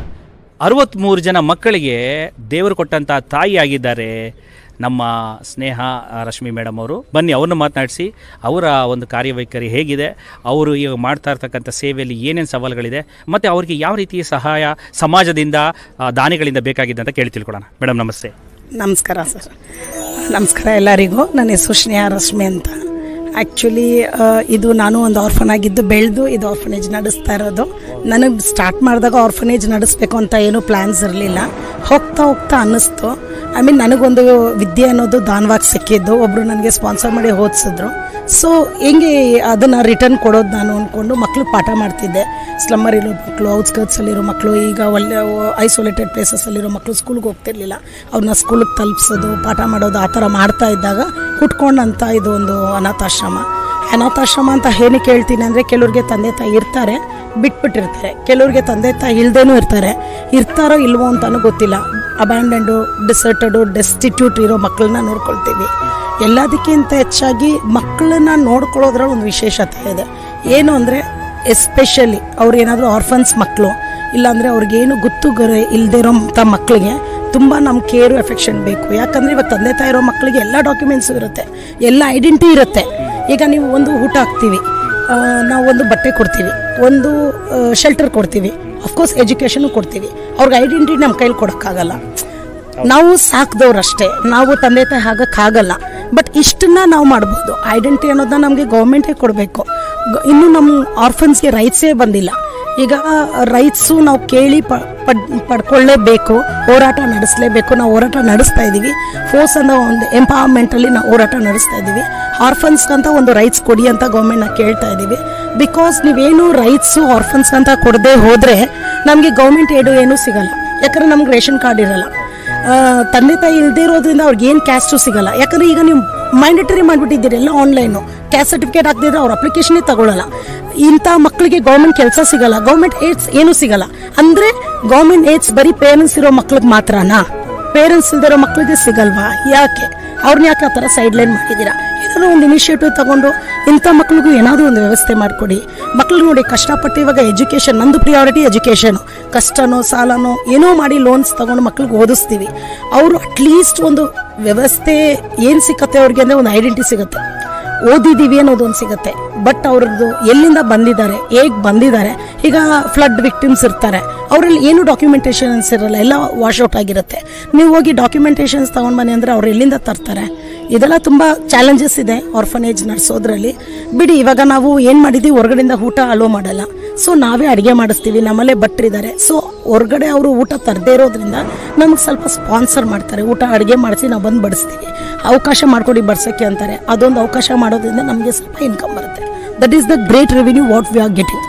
63 ಜನ ಮಕ್ಕಳಿಗೆ ದೇವರು ಕೊಟ್ಟಂಥ ತಾಯಿ ಆಗಿದ್ದಾರೆ ನಮ್ಮ ಸ್ನೇಹ ರಶ್ಮಿ ಮೇಡಮ್ ಅವರು. ಬನ್ನಿ ಅವ್ರನ್ನ ಮಾತನಾಡಿಸಿ ಅವರ ಒಂದು ಕಾರ್ಯವೈಖರಿ ಹೇಗಿದೆ, ಅವರು ಈಗ ಮಾಡ್ತಾ ಇರ್ತಕ್ಕಂಥ ಸೇವೆಯಲ್ಲಿ ಏನೇನು ಸವಾಲುಗಳಿದೆ, ಮತ್ತು ಅವರಿಗೆ ಯಾವ ರೀತಿಯ ಸಹಾಯ ಸಮಾಜದಿಂದ ದಾನಿಗಳಿಂದ ಬೇಕಿದೆ ಅಂತ ಕೇಳಿ ತಿಳ್ಕೊಳ್ಳೋಣ. ಮೇಡಮ್ ನಮಸ್ತೆ. ನಮಸ್ಕಾರ ಸರ್. ನಮಸ್ಕಾರ ಎಲ್ಲರಿಗೂ. ನನ್ನ ಹೆಸರು ಸ್ನೇಹ ರಶ್ಮಿ ಅಂತ. ಆ್ಯಕ್ಚುಲಿ ಇದು ನಾನು ಒಂದು ಆರ್ಫನ್ ಆಗಿದ್ದು ಬೆಳೆದು ಇದು ಆರ್ಫನೇಜ್ ನಡೆಸ್ತಾ ಇರೋದು. ನನಗೆ ಸ್ಟಾರ್ಟ್ ಮಾಡಿದಾಗ ಆರ್ಫನೇಜ್ ನಡೆಸಬೇಕು ಅಂತ ಏನೂ ಪ್ಲ್ಯಾನ್ಸ್ ಇರಲಿಲ್ಲ. ಹೋಗ್ತಾ ಹೋಗ್ತಾ ಅನ್ನಿಸ್ತು. ನನಗೊಂದು ವಿದ್ಯೆ ಅನ್ನೋದು ದಾನವಾಗಿ ಸಿಕ್ಕಿದ್ದು. ಒಬ್ಬರು ನನಗೆ ಸ್ಪಾನ್ಸರ್ ಮಾಡಿ ಓದಿಸಿದ್ರು. ಸೊ ಹೆಂಗೆ ಅದನ್ನು ರಿಟರ್ನ್ ಕೊಡೋದು ನಾನು ಅಂದ್ಕೊಂಡು ಮಕ್ಕಳು ಪಾಠ ಮಾಡ್ತಿದ್ದೆ. ಸ್ಲಮ್ಮರಿರೋ ಮಕ್ಕಳು, ಔಟ್ಸ್ಕರ್ಟ್ಸಲ್ಲಿರೋ ಮಕ್ಕಳು, ಈಗ ಒಳ್ಳೆ ಐಸೋಲೇಟೆಡ್ ಪ್ಲೇಸಸ್ಸಲ್ಲಿರೋ ಮಕ್ಕಳು ಸ್ಕೂಲ್ಗೆ ಹೋಗ್ತಿರ್ಲಿಲ್ಲ. ಅವ್ರನ್ನ ಸ್ಕೂಲಿಗೆ ತಲುಪಿಸೋದು, ಪಾಠ ಮಾಡೋದು ಆ ಥರ ಮಾಡ್ತಾ ಇದ್ದಾಗ ಹುಟ್ಕೊಂಡಂಥ ಇದು ಒಂದು ಅನಾಥಾಶ್ರಮ ಅಂತ ಏನಕ್ಕೆ ಹೇಳ್ತೀನಿ ಅಂದರೆ, ಕೆಲವ್ರಿಗೆ ತಂದೆ ತಾಯಿ ಇರ್ತಾರೆ, ಬಿಟ್ಬಿಟ್ಟಿರ್ತಾರೆ. ಕೆಲವ್ರಿಗೆ ತಂದೆ ತಾಯಿ ಇಲ್ಲದೇನೂ ಇರ್ತಾರೋ ಇಲ್ವೋ ಅಂತಲೂ ಗೊತ್ತಿಲ್ಲ. ಅಬ್ಯಾಂಡನ್ಡು, ಡಿಸರ್ಟೆಡು, ಡೆಸ್ಟಿಟ್ಯೂಟ್ ಇರೋ ಮಕ್ಕಳನ್ನ ನೋಡ್ಕೊಳ್ತೀವಿ. ಎಲ್ಲದಕ್ಕಿಂತ ಹೆಚ್ಚಾಗಿ ಮಕ್ಕಳನ್ನ ನೋಡ್ಕೊಳ್ಳೋದ್ರಲ್ಲಿ ಒಂದು ವಿಶೇಷತೆ ಇದೆ. ಏನು ಅಂದರೆ ಎಸ್ಪೆಷಲಿ ಅವ್ರು ಏನಾದರೂ ಆರ್ಫನ್ಸ್ ಮಕ್ಕಳು, ಇಲ್ಲಾಂದರೆ ಅವ್ರಿಗೇನು ಗೊತ್ತು ಗೊರೆ ಇಲ್ಲದೆ ಇರೋಂಥ ಮಕ್ಕಳಿಗೆ ತುಂಬ ನಮ್ಮ ಕೇರು ಎಫೆಕ್ಷನ್ ಬೇಕು. ಯಾಕಂದರೆ ಇವಾಗ ತಂದೆ ತಾಯಿ ಇರೋ ಮಕ್ಕಳಿಗೆ ಎಲ್ಲ ಡಾಕ್ಯುಮೆಂಟ್ಸು ಇರುತ್ತೆ, ಎಲ್ಲ ಐಡೆಂಟಿಟಿ ಇರುತ್ತೆ. ಈಗ ನೀವು ಒಂದು ಊಟ ಹಾಕ್ತೀವಿ, ನಾವು ಒಂದು ಬಟ್ಟೆ ಕೊಡ್ತೀವಿ, ಒಂದು ಶೆಲ್ಟರ್ ಕೊಡ್ತೀವಿ, ಅಫ್ಕೋರ್ಸ್ ಎಜುಕೇಷನು ಕೊಡ್ತೀವಿ. ಅವ್ರಿಗೆ ಐಡೆಂಟಿಟಿ ನಮ್ಮ ಕೈಲಿ ಕೊಡೋಕ್ಕಾಗಲ್ಲ. ನಾವು ಸಾಕಿದವ್ರಷ್ಟೇ, ನಾವು ತಂದೆ ತಾಯಿ ಆಗಕ್ಕಾಗಲ್ಲ. ಬಟ್ ಇಷ್ಟನ್ನ ನಾವು ಮಾಡ್ಬೋದು. ಐಡೆಂಟಿಟಿ ಅನ್ನೋದನ್ನ ನಮಗೆ ಗೌರ್ಮೆಂಟೇ ಕೊಡಬೇಕು. ಇನ್ನು ನಮ್ಮ ಆರ್ಫನ್ಸ್ಗೆ ರೈಟ್ಸೇ ಬಂದಿಲ್ಲ. ಈಗ ರೈಟ್ಸು ನಾವು ಕೇಳಿ ಪಡ್ಕೊಳ್ಳೇಬೇಕು, ಹೋರಾಟ ನಡೆಸಲೇಬೇಕು. ನಾವು ಹೋರಾಟ ನಡೆಸ್ತಾ ಇದ್ದೀವಿ. ಫೋರ್ಸ್ ಅನ್ನೋ ಒಂದು ಎಂಪವರ್ಮೆಂಟಲ್ಲಿ ನಾವು ಹೋರಾಟ ನಡೆಸ್ತಾ ಇದ್ದೀವಿ. ಆರ್ಫನ್ಸ್ಗಂತ ಒಂದು ರೈಟ್ಸ್ ಕೊಡಿ ಅಂತ ಗೌರ್ಮೆಂಟ್ನ ಕೇಳ್ತಾ ಇದ್ದೀವಿ. ಬಿಕಾಸ್ ನೀವೇನು ರೈಟ್ಸು ಆರ್ಫನ್ಸ್ ಅಂತ ಕೊಡದೆ ಹೋದರೆ ನಮಗೆ ಗೌರ್ಮೆಂಟ್ ಏನೂ ಸಿಗಲ್ಲ. ಯಾಕಂದರೆ ನಮ್ಗೆ ರೇಷನ್ ಕಾರ್ಡ್ ಇರಲ್ಲ. ತಂದೆ ತಾಯಿ ಇಲ್ಲದೆ ಇರೋದ್ರಿಂದ ಅವ್ರಿಗೆ ಏನು ಕ್ಯಾಸ್ಟು ಸಿಗಲ್ಲ. ಯಾಕಂದರೆ ಈಗ ನೀವು ಮ್ಯಾಂಡೇಟರಿ ಮಾಡಿಬಿಟ್ಟಿದ್ದೀರಿ ಎಲ್ಲ ಆನ್ಲೈನು. ಕ್ಯಾಸ್ಟ್ ಸರ್ಟಿಫಿಕೇಟ್ ಹಾಕ್ದಿದ್ರೆ ಅವ್ರ ಅಪ್ಲಿಕೇಶನ್ನೇ ತಗೊಳ್ಳಲ್ಲ. ಇಂಥ ಮಕ್ಕಳಿಗೆ ಗೌರ್ಮೆಂಟ್ ಕೆಲಸ ಸಿಗಲ್ಲ, ಗೌರ್ಮೆಂಟ್ ಏಡ್ಸ್ ಏನೂ ಸಿಗಲ್ಲ. ಅಂದರೆ ಗೌರ್ಮೆಂಟ್ ಏಡ್ಸ್ ಬರೀ ಪೇರೆಂಟ್ಸ್ ಇರೋ ಮಕ್ಳಿಗೆ ಮಾತ್ರನಾ? ಪೇರೆಂಟ್ಸ್ ಇಲ್ದಿರೋ ಮಕ್ಕಳಿಗೆ ಸಿಗಲ್ವಾ? ಯಾಕೆ? ಅವ್ರನ್ನ ಯಾಕೆ ಆ ಥರ ಸೈಡ್ ಲೈನ್ ಮಾಡಿದ್ದೀರಾ? ಏನಾದರೂ ಒಂದು ಇನಿಷಿಯೇಟಿವ್ ತಗೊಂಡು ಇಂಥ ಮಕ್ಳಿಗೂ ಏನಾದರೂ ಒಂದು ವ್ಯವಸ್ಥೆ ಮಾಡಿಕೊಡಿ. ಮಕ್ಳು ನೋಡಿ ಕಷ್ಟಪಟ್ಟು ಇವಾಗ ಎಜುಕೇಷನ್, ನಂದು ಪ್ರಿಯಾರಿಟಿ ಎಜುಕೇಷನು. ಕಷ್ಟನೋ ಸಾಲನೋ ಏನೋ ಮಾಡಿ ಲೋನ್ಸ್ ತೊಗೊಂಡು ಮಕ್ಳಿಗೆ ಓದಿಸ್ತೀವಿ. ಅವರು ಅಟ್ಲೀಸ್ಟ್ ಒಂದು ವ್ಯವಸ್ಥೆ ಏನು ಸಿಕ್ಕತ್ತೆ ಅವ್ರಿಗೆ ಅಂದರೆ ಒಂದು ಐಡೆಂಟಿಟಿ ಸಿಗುತ್ತೆ. ಓದಿದ್ದೀವಿ ಅನ್ನೋದೊಂದು ಸಿಗುತ್ತೆ. ಬಟ್ ಅವ್ರದ್ದು ಎಲ್ಲಿಂದ ಬಂದಿದ್ದಾರೆ, ಹೇಗೆ ಬಂದಿದ್ದಾರೆ, ಈಗ ಫ್ಲಡ್ ವಿಕ್ಟಿಮ್ಸ್ ಇರ್ತಾರೆ, ಅವರಲ್ಲಿ ಏನು ಡಾಕ್ಯುಮೆಂಟೇಷನ್ಸ್ ಇರಲ್ಲ, ಎಲ್ಲ ವಾಶ್ಔಟ್ ಆಗಿರುತ್ತೆ. ನೀವು ಹೋಗಿ ಡಾಕ್ಯುಮೆಂಟೇಷನ್ಸ್ ತೊಗೊಂಡು ಬನ್ನಿ ಅಂದರೆ ಅವ್ರು ಎಲ್ಲಿಂದ ತರ್ತಾರೆ? ಇದೆಲ್ಲ ತುಂಬ ಚಾಲೆಂಜಸ್ ಇದೆ ಆರ್ಫನೇಜ್ ನಡೆಸೋದ್ರಲ್ಲಿ. ಬಿಡಿ, ಇವಾಗ ನಾವು ಏನು ಮಾಡಿದ್ದೀವಿ, ಹೊರಗಡೆಯಿಂದ ಊಟ ಅಲೋ ಮಾಡಲ್ಲ. ಸೊ ನಾವೇ ಅಡುಗೆ ಮಾಡಿಸ್ತೀವಿ, ನಮ್ಮಲ್ಲೇ ಭಟ್ರಿದ್ದಾರೆ. ಸೊ ಹೊರಗಡೆ ಅವರು ಊಟ ತರದೇ ಇರೋದ್ರಿಂದ ನಮಗೆ ಸ್ವಲ್ಪ ಸ್ಪಾನ್ಸರ್ ಮಾಡ್ತಾರೆ, ಊಟ ಅಡುಗೆ ಮಾಡಿಸಿ ನಾವು ಬಂದು ಬಡಿಸ್ತೀವಿ. ಅವಕಾಶ ಮಾಡಿಕೊಡಿ ಬಡ್ಸೋಕ್ಕೆ ಅಂತಾರೆ. ಅದೊಂದು ಅವಕಾಶ ಮಾಡೋದ್ರಿಂದ ನಮಗೆ ಸ್ವಲ್ಪ ಇನ್ಕಮ್ ಬರುತ್ತೆ. That is the great revenue what we are getting.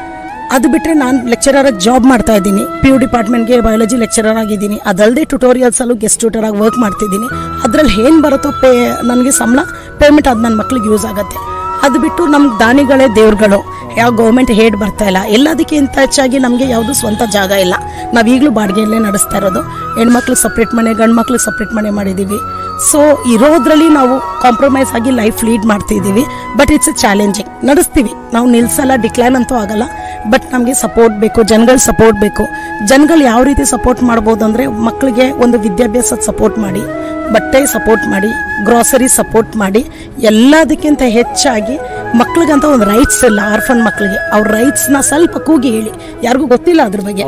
ಅದು ಬಿಟ್ಟರೆ ನಾನು ಲೆಕ್ಚರರಾಗಿ ಜಾಬ್ ಮಾಡ್ತಾ ಇದ್ದೀನಿ, PU ಡಿಪಾರ್ಟ್ಮೆಂಟ್ಗೆ ಬಯಾಲಜಿ ಲೆಕ್ಚರರ್ ಆಗಿದ್ದೀನಿ. ಅದಲ್ಲದೆ ಟ್ಯುಟೋರಿಯಲ್ಸಲ್ಲೂ ಗೆಸ್ಟ್ ಟ್ಯೂಟರಾಗಿ ವರ್ಕ್ ಮಾಡ್ತಿದ್ದೀನಿ. ಅದರಲ್ಲಿ ಏನು ಬರುತ್ತೋ ನನಗೆ ಸಂಬಳ ಪೇಮೆಂಟ್ ಅದು ನನ್ನ ಮಕ್ಳಿಗೆ ಯೂಸ್ ಆಗುತ್ತೆ. ಅದು ಬಿಟ್ಟು ನಮ್ಗೆ ದಾನಿಗಳೇ ದೇವ್ರುಗಳು. ಯಾವ ಗೌರ್ಮೆಂಟ್ ಹೇಡ್ ಬರ್ತಾ ಇಲ್ಲ. ಎಲ್ಲದಕ್ಕಿಂತ ಹೆಚ್ಚಾಗಿ ನಮಗೆ ಯಾವುದು ಸ್ವಂತ ಜಾಗ ಇಲ್ಲ. ನಾವು ಈಗಲೂ ಬಾಡಿಗೆಯಲ್ಲೇ ನಡೆಸ್ತಾ ಇರೋದು. ಹೆಣ್ಮಕ್ಳಿಗೆ ಸಪ್ರೇಟ್ ಮನೆ, ಗಂಡು ಮಕ್ಳಿಗೆ ಸಪ್ರೇಟ್ ಮನೆ ಮಾಡಿದ್ದೀವಿ. ಸೊ ಇರೋದ್ರಲ್ಲಿ ನಾವು ಕಾಂಪ್ರಮೈಸ್ ಆಗಿ ಲೈಫ್ ಲೀಡ್ ಮಾಡ್ತಿದ್ದೀವಿ. But it's a challenging. ನಡೆಸ್ತೀವಿ, ನಾವು ನಿಲ್ಸಲ್ಲ, ಡಿಕ್ಲೈನ್ ಅಂತೂ ಆಗಲ್ಲ. ಬಟ್ ನಮಗೆ ಸಪೋರ್ಟ್ ಬೇಕು, ಜನಗಳ ಸಪೋರ್ಟ್ ಬೇಕು. ಜನಗಳು ಯಾವ ರೀತಿ ಸಪೋರ್ಟ್ ಮಾಡ್ಬೋದು ಅಂದರೆ, ಮಕ್ಕಳಿಗೆ ಒಂದು ವಿದ್ಯಾಭ್ಯಾಸದ ಸಪೋರ್ಟ್ ಮಾಡಿ, ಬಟ್ಟೆ ಸಪೋರ್ಟ್ ಮಾಡಿ, ಗ್ರಾಸರಿ ಸಪೋರ್ಟ್ ಮಾಡಿ, ಎಲ್ಲದಕ್ಕಿಂತ ಹೆಚ್ಚಾಗಿ ಮಕ್ಳಿಗಂತ ಒಂದು ರೈಟ್ಸ್ ಇಲ್ಲ ಆರ್ಫನ್ ಮಕ್ಕಳಿಗೆ. ಅವ್ರ ರೈಟ್ಸ್ನ ಸ್ವಲ್ಪ ಕೂಗಿ ಹೇಳಿ, ಯಾರಿಗೂ ಗೊತ್ತಿಲ್ಲ ಅದ್ರ ಬಗ್ಗೆ.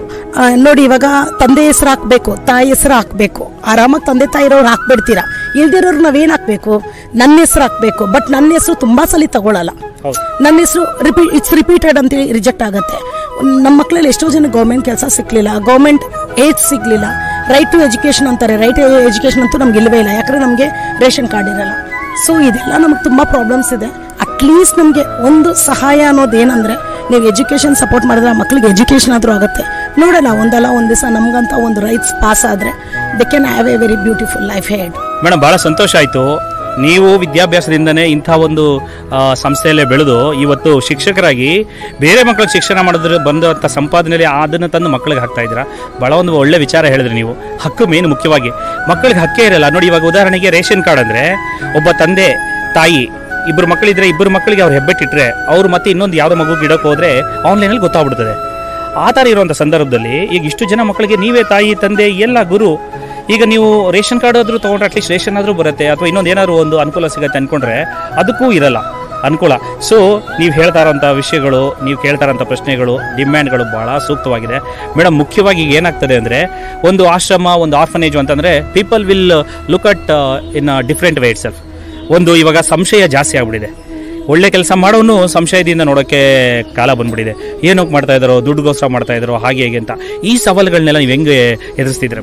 ನೋಡಿ, ಇವಾಗ ತಂದೆ ಹೆಸರು ಹಾಕಬೇಕು, ತಾಯಿ ಹೆಸರು ಹಾಕಬೇಕು. ಆರಾಮಾಗಿ ತಂದೆ ತಾಯಿ ಇರೋರು ಹಾಕ್ಬಿಡ್ತೀರಾ. ಇಲ್ದಿರೋರು ನಾವೇನು ಹಾಕಬೇಕು? ನನ್ನ ಹೆಸರು ಹಾಕಬೇಕು. ಬಟ್ ನನ್ನ ಹೆಸರು ತುಂಬ ಸಲ ತಗೊಳ್ಳಲ್ಲ. ನನ್ನ ಹೆಸರು ಇಟ್ಸ್ ರಿಪೀಟೆಡ್ ಅಂತೇಳಿ ರಿಜೆಕ್ಟ್ ಆಗುತ್ತೆ. ನಮ್ಮ ಮಕ್ಕಳಲ್ಲಿ ಎಷ್ಟೋ ಜನ ಗೌರ್ಮೆಂಟ್ ಕೆಲಸ ಸಿಕ್ಕಲಿಲ್ಲ, ಗೌರ್ಮೆಂಟ್ ಏಜ್ ಸಿಗಲಿಲ್ಲ. ರೈಟ್ ಟು ಎಜುಕೇಷನ್ ಅಂತಾರೆ. ರೈಟ್ ಟು ಎಜುಕೇಷನ್ ಅಂತೂ ನಮ್ಗೆ ಇಲ್ಲವೇ ಇಲ್ಲ, ಯಾಕಂದರೆ ನಮಗೆ ರೇಷನ್ ಕಾರ್ಡ್ ಇರಲ್ಲ. ಸೊ ಇದೆಲ್ಲ ನಮಗೆ ತುಂಬ ಪ್ರಾಬ್ಲಮ್ಸ್ ಇದೆ. ಅಟ್ಲೀಸ್ಟ್ ನಮಗೆ ಒಂದು ಸಹಾಯ ಅನ್ನೋದು ಏನಂದರೆ, ನೀವು ಎಜುಕೇಷನ್ ಸಪೋರ್ಟ್ ಮಾಡಿದ್ರೆ ಆ ಮಕ್ಕಳಿಗೆ ಎಜುಕೇಷನ್ ಆದರೂ ಆಗುತ್ತೆ. ನೋಡೋಣ, ಒಂದಲ್ಲ ಒಂದು ದಿವಸ ನಮಗಂತ ಒಂದು ರೈಟ್ಸ್ ಪಾಸ್ ಆದರೆ they can have a very beautiful life ahead. Madam, ಭಾಳ ಸಂತೋಷ ಆಯಿತು. ನೀವು ವಿದ್ಯಾಭ್ಯಾಸದಿಂದನೇ ಇಂಥ ಒಂದು ಸಂಸ್ಥೆಯಲ್ಲೇ ಬೆಳೆದು ಇವತ್ತು ಶಿಕ್ಷಕರಾಗಿ ಬೇರೆ ಮಕ್ಕಳಿಗೆ ಶಿಕ್ಷಣ ಮಾಡಿದ್ರೆ ಬಂದಂಥ ಸಂಪಾದನೆಯಲ್ಲಿ ಅದನ್ನು ತಂದು ಮಕ್ಕಳಿಗೆ ಹಾಕ್ತಾ ಇದ್ದೀರಾ. ಭಾಳ ಒಂದು ಒಳ್ಳೆ ವಿಚಾರ ಹೇಳಿದ್ರಿ ನೀವು. ಹಕ್ಕು ಮೇನು ಮುಖ್ಯವಾಗಿ. ಮಕ್ಕಳಿಗೆ ಹಕ್ಕೇ ಇರಲ್ಲ ನೋಡಿ. ಇವಾಗ ಉದಾಹರಣೆಗೆ ರೇಷನ್ ಕಾರ್ಡ್ ಅಂದರೆ, ಒಬ್ಬ ತಂದೆ ತಾಯಿ ಇಬ್ಬರು ಮಕ್ಕಳಿದ್ರೆ ಇಬ್ಬರು ಮಕ್ಕಳಿಗೆ ಅವ್ರು ಹೆಬ್ಬೆಟ್ಟಿಟ್ರೆ ಅವ್ರು ಮತ್ತೆ ಇನ್ನೊಂದು ಯಾವುದೋ ಮಗುಗೆ ಇಡೋಕೆ ಹೋದರೆ ಆನ್ಲೈನಲ್ಲಿ ಗೊತ್ತಾಗ್ಬಿಡ್ತದೆ. ಆ ಥರ ಇರುವಂಥ ಸಂದರ್ಭದಲ್ಲಿ ಈಗ ಇಷ್ಟು ಜನ ಮಕ್ಕಳಿಗೆ ನೀವೇ ತಾಯಿ ತಂದೆ ಎಲ್ಲ ಗುರು. ಈಗ ನೀವು ರೇಷನ್ ಕಾರ್ಡ್ ಆದರೂ ತೊಗೊಂಡ್ರೆ ಅಟ್ಲೀಸ್ಟ್ ರೇಷನ್ ಆದರೂ ಬರುತ್ತೆ, ಅಥವಾ ಇನ್ನೊಂದು ಏನಾದ್ರು ಒಂದು ಅನುಕೂಲ ಸಿಗುತ್ತೆ ಅಂದ್ಕೊಂಡ್ರೆ ಅದಕ್ಕೂ ಇರಲ್ಲ ಅನುಕೂಲ. ಸೊ ನೀವು ಹೇಳ್ತಾ ಇರೋಂಥ ವಿಷಯಗಳು, ನೀವು ಕೇಳ್ತಾ ಇರೋಂಥ ಪ್ರಶ್ನೆಗಳು, ಡಿಮ್ಯಾಂಡ್ಗಳು ಭಾಳ ಸೂಕ್ತವಾಗಿದೆ ಮೇಡಮ್. ಮುಖ್ಯವಾಗಿ ಈಗ ಏನಾಗ್ತದೆ ಅಂದರೆ, ಒಂದು ಆಶ್ರಮ, ಒಂದು ಆರ್ಫನೇಜ್ ಅಂತಂದರೆ people will look at in different way itself. ಒಂದು ಇವಾಗ ಸಂಶಯ ಜಾಸ್ತಿ ಆಗ್ಬಿಟ್ಟಿದೆ. ಒಳ್ಳೆ ಕೆಲಸ ಮಾಡೋನು ಸಂಶಯದಿಂದ ನೋಡೋಕ್ಕೆ ಕಾಲ ಬಂದ್ಬಿಟ್ಟಿದೆ. ಏನೋಕೆ ಮಾಡ್ತಾ ಇದ್ದಾರೋ, ದುಡ್ಡುಗೋಸ್ಕರ ಮಾಡ್ತಾ ಇದ್ದಾರೋ, ಹಾಗೆ ಹೇಗೆ ಅಂತ. ಈ ಸವಾಲುಗಳನ್ನೆಲ್ಲ ನೀವು ಹೆಂಗೆ ಎದುರಿಸ್ತಿದ್ರೆ?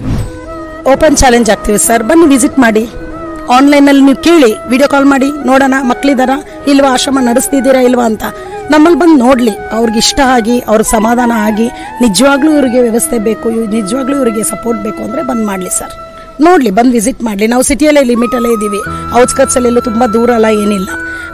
ಓಪನ್ ಚಾಲೆಂಜ್ ಆಗ್ತೀವಿ ಸರ್. ಬನ್ನಿ ವಿಸಿಟ್ ಮಾಡಿ. ಆನ್ಲೈನಲ್ಲಿ ನೀವು ಕೇಳಿ, ವಿಡಿಯೋ ಕಾಲ್ ಮಾಡಿ ನೋಡೋಣ, ಮಕ್ಕಳಿದಾರಾ ಇಲ್ವಾ, ಆಶ್ರಮ ನಡೆಸ್ತಿದ್ದೀರಾ ಇಲ್ವಾ ಅಂತ. ನಮ್ಮಲ್ಲಿ ಬಂದು ನೋಡಲಿ, ಅವ್ರಿಗೆ ಇಷ್ಟ ಆಗಿ, ಅವ್ರಿಗೆ ಸಮಾಧಾನ ಆಗಿ, ನಿಜವಾಗ್ಲೂ ಇವರಿಗೆ ವ್ಯವಸ್ಥೆ ಬೇಕು, ನಿಜವಾಗ್ಲೂ ಇವರಿಗೆ ಸಪೋರ್ಟ್ ಬೇಕು ಅಂದರೆ ಬಂದು ಮಾಡಲಿ ಸರ್. ನೋಡಲಿ, ಬಂದು ವಿಸಿಟ್ ಮಾಡಲಿ. ನಾವು ಸಿಟಿಯಲ್ಲೇ ಲಿಮಿಟಲ್ಲೇ ಇದ್ದೀವಿ, ಔಟ್ಸ್ಕಟ್ಸಲ್ಲೆಲ್ಲೂ ತುಂಬ ದೂರ ಅಲ್ಲ, ಏನಿಲ್ಲ.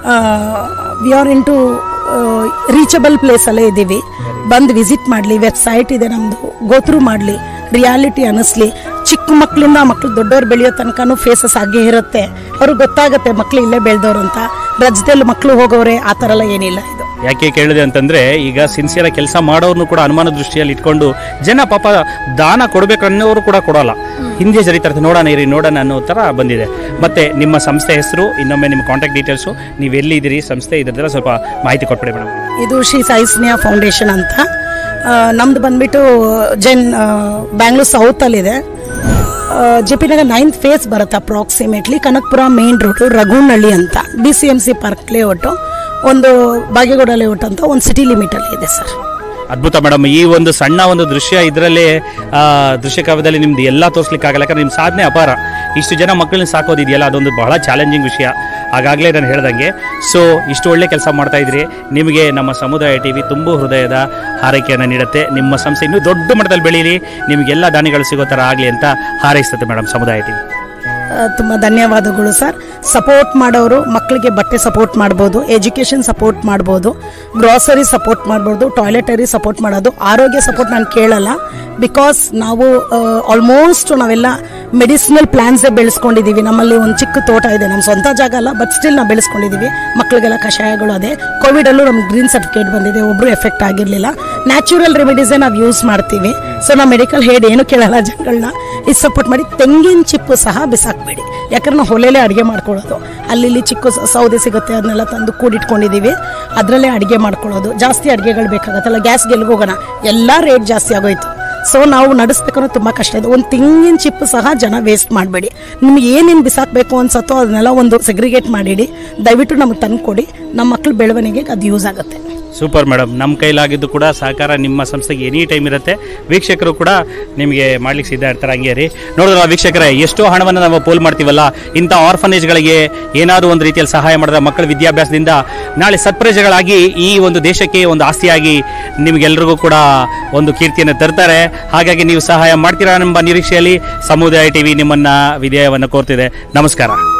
We are in to reachable ಪ್ಲೇಸಲ್ಲೇ ಇದ್ದೀವಿ. ಬಂದು ವಿಸಿಟ್ ಮಾಡಲಿ. ವೆಬ್ಸೈಟ್ ಇದೆ ನಮ್ಮದು, ಗೋತ್ರೂ ಮಾಡಲಿ, ರಿಯಾಲಿಟಿ ಅನ್ನಿಸ್ಲಿ. ಚಿಕ್ಕ ಮಕ್ಕಳಿಂದ ಮಕ್ಕಳು ದೊಡ್ಡವ್ರು ಬೆಳೆಯೋ ತನಕನೂ ಫೇಸಸ್ ಆಗೇ ಇರುತ್ತೆ. ಅವ್ರಿಗೆ ಗೊತ್ತಾಗುತ್ತೆ ಮಕ್ಕಳು ಇಲ್ಲೇ ಬೆಳೆದವ್ರು ಅಂತ. ರಜದಲ್ಲಿ ಮಕ್ಕಳು ಹೋಗೋರೆ ಆ ಥರ ಎಲ್ಲ ಏನಿಲ್ಲ. ಇದು ಯಾಕೆ ಕೇಳಿದೆ ಅಂತಂದರೆ, ಈಗ ಸಿನ್ಸಿಯರ್ ಕೆಲಸ ಮಾಡೋರ್ನು ಕೂಡ ಅನುಮಾನ ದೃಷ್ಟಿಯಲ್ಲಿ ಇಟ್ಕೊಂಡು ಜನ ಪಾಪ ದಾನ ಕೊಡಬೇಕನ್ನೋರು ಕೂಡ ಕೊಡೋಲ್ಲ. ಹಿಂದೆ ಜರಿತಾರೆ, ನೋಡೋಣ ಇರಿ ನೋಡೋಣ ಅನ್ನೋ ಥರ ಬಂದಿದೆ. ಮತ್ತು ನಿಮ್ಮ ಸಂಸ್ಥೆ ಹೆಸರು, ಇನ್ನೊಮ್ಮೆ ನಿಮ್ಮ ಕಾಂಟ್ಯಾಕ್ಟ್ ಡೀಟೇಲ್ಸು, ನೀವು ಎಲ್ಲಿದ್ದೀರಿ ಸಂಸ್ಥೆ, ಇದರದೆಲ್ಲ ಸ್ವಲ್ಪ ಮಾಹಿತಿ ಕೊಟ್ಬಿಡಿ ಮೇಡಮ್. ಇದು ಶ್ರೀ ಸಾಯಿ ಸ್ನೇಹ ಫೌಂಡೇಶನ್ ಅಂತ. ನಮ್ದು ಬಂದ್ಬಿಟ್ಟು ಬ್ಯಾಂಗ್ಳೂರ್ ಸೌತಲ್ಲಿದೆ. JP ನಗರ್ 9th ಫೇಸ್ ಬರುತ್ತೆ approximately. Kanakapura main road, Raghunahalli ಅಂತ, BCMC ಪಾರ್ಕ್ ಲೇಔಟು, ಒಂದು ಬಾಗೇಗೌಡ ಲೇಔಟ್ ಅಂತ ಒಂದು ಸಿಟಿ ಲಿಮಿಟಲ್ಲಿ ಇದೆ ಸರ್. ಅದ್ಭುತ ಮೇಡಮ್. ಈ ಒಂದು ಸಣ್ಣ ಒಂದು ದೃಶ್ಯ ಇದರಲ್ಲಿ ದೃಶ್ಯ ಕಾವ್ಯದಲ್ಲಿ ನಿಮ್ದು ಎಲ್ಲ ತೋರಿಸ್ಲಿಕ್ಕಾಗಲ್ಲ, ಯಾಕಂದ್ರೆ ನಿಮ್ಮ ಸಾಧನೆ ಅಪಾರ. ಇಷ್ಟು ಜನ ಮಕ್ಕಳನ್ನ ಸಾಕೋದಿದೆಯಲ್ಲ, ಅದೊಂದು ಬಹಳ ಚಾಲೆಂಜಿಂಗ್ ವಿಷಯ. ಆಗಾಗಲೇ ನಾನು ಹೇಳ್ದಂಗೆ, ಸೊ ಇಷ್ಟು ಒಳ್ಳೆ ಕೆಲಸ ಮಾಡ್ತಾ ಇದ್ರಿ. ನಿಮಗೆ ನಮ್ಮ ಸಮುದಾಯ TV ತುಂಬ ಹೃದಯದ ಹಾರೈಕೆಯನ್ನು ನೀಡುತ್ತೆ. ನಿಮ್ಮ ಸಂಸ್ಥೆ ಇನ್ನೂ ದೊಡ್ಡ ಮಟ್ಟದಲ್ಲಿ ಬೆಳೀಲಿ, ನಿಮಗೆಲ್ಲ ದಾನಿಗಳು ಸಿಗೋ ಥರ ಆಗಲಿ ಅಂತ ಹಾರೈಸ್ತದೆ ಮೇಡಮ್ ಸಮುದಾಯ TV. ತುಂಬ ಧನ್ಯವಾದಗಳು ಸರ್. ಸಪೋರ್ಟ್ ಮಾಡೋರು ಮಕ್ಕಳಿಗೆ ಬಟ್ಟೆ ಸಪೋರ್ಟ್ ಮಾಡ್ಬೋದು, ಎಜುಕೇಷನ್ ಸಪೋರ್ಟ್ ಮಾಡ್ಬೋದು, ಗ್ರಾಸರಿ ಸಪೋರ್ಟ್ ಮಾಡ್ಬೋದು, ಟಾಯ್ಲೆಟರಿ ಸಪೋರ್ಟ್ ಮಾಡೋದು. ಆರೋಗ್ಯ ಸಪೋರ್ಟ್ ನಾನು ಕೇಳಲ್ಲ, ಬಿಕಾಸ್ ನಾವು ಆಲ್ಮೋಸ್ಟ್ ನಾವೆಲ್ಲ ಮೆಡಿಸಿನಲ್ ಪ್ಲಾನ್ಸೇ ಬೆಳೆಸ್ಕೊಂಡಿದ್ದೀವಿ. ನಮ್ಮಲ್ಲಿ ಒಂದು ಚಿಕ್ಕ ತೋಟ ಇದೆ, ನಮ್ಮ ಸ್ವಂತ ಜಾಗ ಅಲ್ಲ, ಬಟ್ ಸ್ಟಿಲ್ ನಾವು ಬೆಳೆಸ್ಕೊಂಡಿದ್ದೀವಿ. ಮಕ್ಕಳಿಗೆಲ್ಲ ಕಷಾಯಗಳು ಅದೇ. ಕೋವಿಡಲ್ಲೂ ನಮ್ಗೆ ಗ್ರೀನ್ ಸರ್ಟಿಫಿಕೇಟ್ ಬಂದಿದೆ, ಒಬ್ಬರು ಎಫೆಕ್ಟ್ ಆಗಿರಲಿಲ್ಲ. ನ್ಯಾಚುರಲ್ ರೆಮಿಡೀಸೇ ನಾವು ಯೂಸ್ ಮಾಡ್ತೀವಿ. ಸೊ ನಾವು ಮೆಡಿಕಲ್ ಹೇಡ್ ಏನು ಕೇಳಲ್ಲ ಜನಗಳನ್ನ ಇದು ಸಪೋರ್ಟ್ ಮಾಡಿ. ತೆಂಗಿನ ಚಿಪ್ಪು ಸಹ ಬಿಸಾಕಬೇಡಿ, ಯಾಕಂದ್ರೆ ನಾವು ಹೊಲೆಯಲ್ಲೇ ಅಡುಗೆ ಮಾಡ್ಕೊಳ್ಳೋದು. ಅಲ್ಲಿ ಚಿಕ್ಕ ಸೌದೆ ಸಿಗುತ್ತೆ, ಅದನ್ನೆಲ್ಲ ತಂದು ಕೂಡಿಟ್ಕೊಂಡಿದ್ದೀವಿ, ಅದರಲ್ಲೇ ಅಡುಗೆ ಮಾಡ್ಕೊಳ್ಳೋದು. ಜಾಸ್ತಿ ಅಡುಗೆಗಳು ಬೇಕಾಗತ್ತಲ್ಲ, ಗ್ಯಾಸ್ಗೆ ಎಲ್ಲಿಗೆ ಹೋಗೋಣ, ಎಲ್ಲ ರೇಟ್ ಜಾಸ್ತಿ ಆಗೋಯ್ತು. ಸೊ ನಾವು ನಡೆಸ್ಬೇಕನ್ನೋ ತುಂಬ ಕಷ್ಟ ಇದೆ. ಒಂದು ತೆಂಗಿನ ಚಿಪ್ಪು ಸಹ ಜನ ವೇಸ್ಟ್ ಮಾಡಬೇಡಿ. ನಿಮ್ಗೆ ಏನೇನು ಬಿಸಾಕಬೇಕು ಅನ್ಸತ್ತೋ ಅದನ್ನೆಲ್ಲ ಒಂದು ಸೆಗ್ರಿಗೇಟ್ ಮಾಡಿಡಿ, ದಯವಿಟ್ಟು ನಮಗೆ ತಂದು ಕೊಡಿ. ನಮ್ಮ ಮಕ್ಕಳ ಬೆಳವಣಿಗೆಗೆ ಅದು ಯೂಸ್ ಆಗುತ್ತೆ. ಸೂಪರ್ ಮೇಡಮ್, ನಮ್ಮ ಕೈಲಾಗಿದ್ದು ಕೂಡ ಸಹಕಾರ ನಿಮ್ಮ ಸಂಸ್ಥೆಗೆ ಎನಿ ಟೈಮ್ ಇರುತ್ತೆ. ವೀಕ್ಷಕರು ಕೂಡ ನಿಮಗೆ ಮಾಡ್ಲಿಕ್ಕೆ ಸಿದ್ಧ ಇರ್ತಾರೆ. ಹಂಗೆ ರೀ, ನೋಡಿದ್ರಲ್ಲ ವೀಕ್ಷಕರೇ, ಎಷ್ಟೋ ಹಣವನ್ನು ನಾವು ಪೋಲ್ ಮಾಡ್ತೀವಲ್ಲ, ಇಂಥ ಆರ್ಫನೇಜ್ಗಳಿಗೆ ಏನಾದರೂ ಒಂದು ರೀತಿಯಲ್ಲಿ ಸಹಾಯ ಮಾಡಿದ್ರೆ ಮಕ್ಕಳ ವಿದ್ಯಾಭ್ಯಾಸದಿಂದ ನಾಳೆ ಸತ್ಪ್ರಜೆಗಳಾಗಿ ಈ ಒಂದು ದೇಶಕ್ಕೆ ಒಂದು ಆಸ್ತಿಯಾಗಿ ನಿಮಗೆಲ್ಲರಿಗೂ ಕೂಡ ಒಂದು ಕೀರ್ತಿಯನ್ನು ತರ್ತಾರೆ. ಹಾಗಾಗಿ ನೀವು ಸಹಾಯ ಮಾಡ್ತೀರಾ ಎಂಬ ನಿರೀಕ್ಷೆಯಲ್ಲಿ ಸಮುದಾಯ ಟಿವಿ ನಿಮ್ಮನ್ನು ವಿಧೇಯವನ್ನು ಕೋರ್ತಿದೆ. ನಮಸ್ಕಾರ.